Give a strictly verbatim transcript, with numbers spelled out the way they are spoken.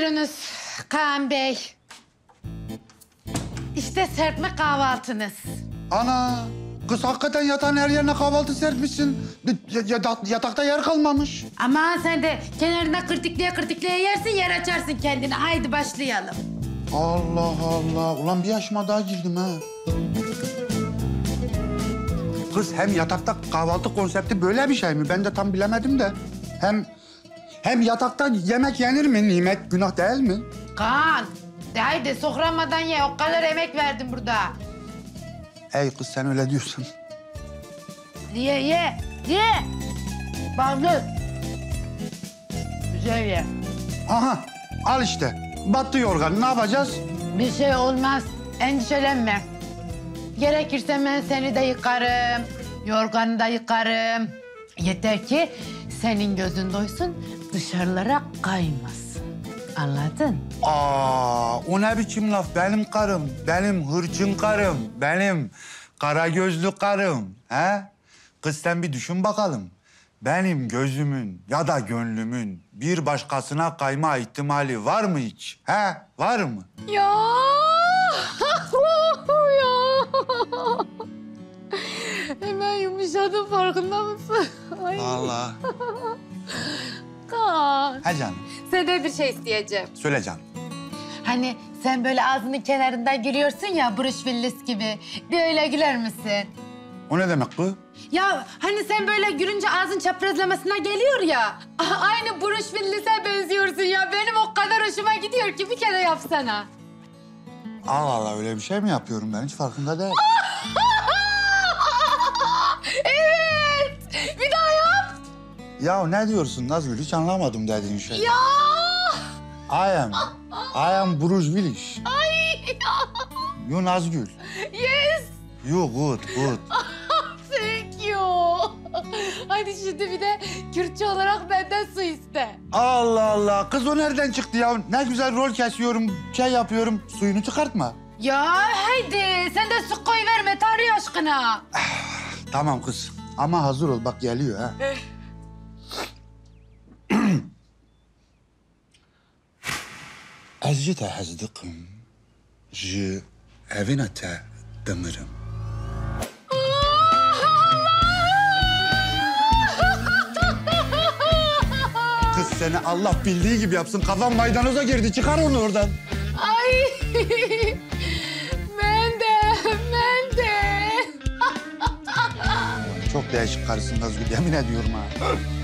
Buyurunuz Kaan Bey. İşte serpme kahvaltınız. Ana, kız hakikaten yatağın her yerine kahvaltı serpmişsin. Ya- ya- yatakta yer kalmamış. Aman sen de kenarında kırtıklaya kırtıklaya yersin, yer açarsın kendine. Haydi başlayalım. Allah Allah. Ulan bir yaşıma daha girdim ha. Kız hem yatakta kahvaltı konsepti böyle bir şey mi? Ben de tam bilemedim de. Hem hem yatakta yemek yenir mi? Nimet günah değil mi? Kaan, de haydi soframadan ye. O kadar emek verdim burada. Ey kız sen öyle diyorsun. Ye ye, ye. Bağlı. Güzel ye. Aha al işte. Battı yorgan. Ne yapacağız? Bir şey olmaz. Endişelenme. Gerekirse ben seni de yıkarım. Yorganı da yıkarım. Yeter ki senin gözün doysun, dışarılara kaymasın. Anladın? Aa, o ne biçim laf? Benim karım, benim hırçın karım, benim kara gözlü karım. He? Kız sen bir düşün bakalım. Benim gözümün ya da gönlümün bir başkasına kayma ihtimali var mı hiç? He? Var mı? Ya! ya! Hemen yumuşadım, farkında mısın? Ay. Allah. Kaan, He canım. senden bir şey isteyeceğim. Söyle canım. Hani sen böyle ağzının kenarından gülüyorsun ya, Bruce Willis gibi. Bir öyle güler misin? O ne demek bu? Ya hani sen böyle gülünce ağzın çaprazlamasına geliyor ya. Aynı Bruce Willis'e benziyorsun ya. Benim o kadar hoşuma gidiyor ki bir kere yapsana. Allah Allah öyle bir şey mi yapıyorum ben? Hiç farkında değil. Evet. Bir daha yap. Ya ne diyorsun Nazgül? Hiç anlamadım dediğin şey. Ya. I am. I am Bruce Willis. Ay. You Nazgül. Yes. You good, good. Thank you. Hadi şimdi bir de Kürtçe olarak benden su iste. Allah Allah. Kız o nereden çıktı ya? Ne güzel rol kesiyorum, şey yapıyorum. Suyunu çıkartma. Ya haydi sen de su koy verme Tanrı aşkına. Tamam kız. Ama hazır ol. Bak geliyor ha. Azıcık hazdıkım. Ji evine te demirim. Kız seni Allah bildiği gibi yapsın. Kafam maydanoza girdi. Çıkar onu oradan. Ay. Ben de, ben de. Çok değişik karısın Nazgül. Yemin ediyorum ha.